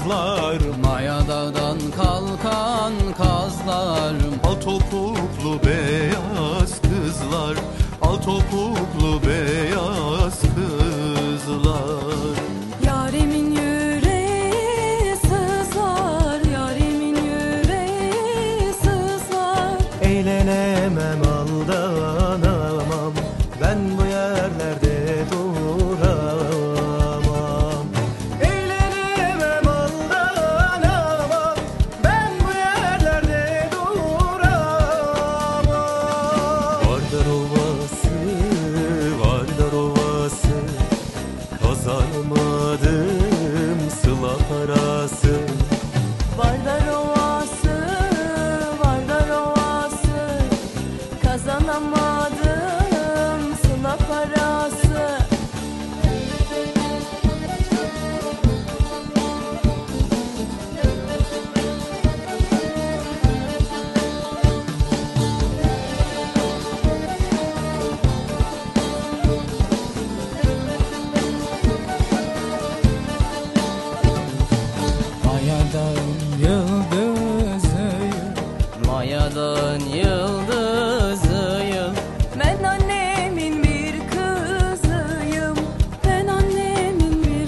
kızlarım, Maya dağdan kalkan kazlarım. al topuklu beyaz kızlar, al topuklu beyaz kızlar. Yarimin yüreği sızlar, yarimin yüreği sızlar. Eğlenemem, aldanamam, ben bu yerlerde duramam. Eğlenemem, aldanamam, ben bu yerlerde duramam. Vardar Ovası, Vardar Ovası, kazanmadım sıla parası. Vardar Ovası, Vardar Ovası, kazanamadım sıla parası. Mayadan yıldızıyım, mayadan yıldızıyım. Ben annemin bir kızıyım, ben annemin bir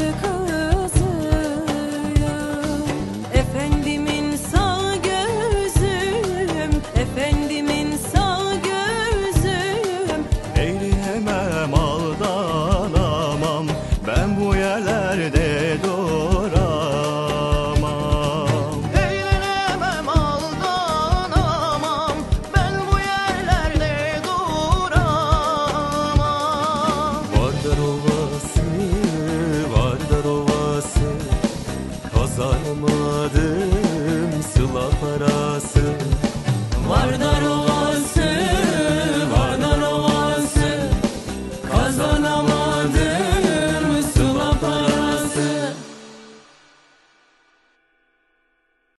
kızıyım. Efendimin sağ gözüm, efendimin sağ gözüm. Eğlenemem, aldanamam, ben bu yerlerde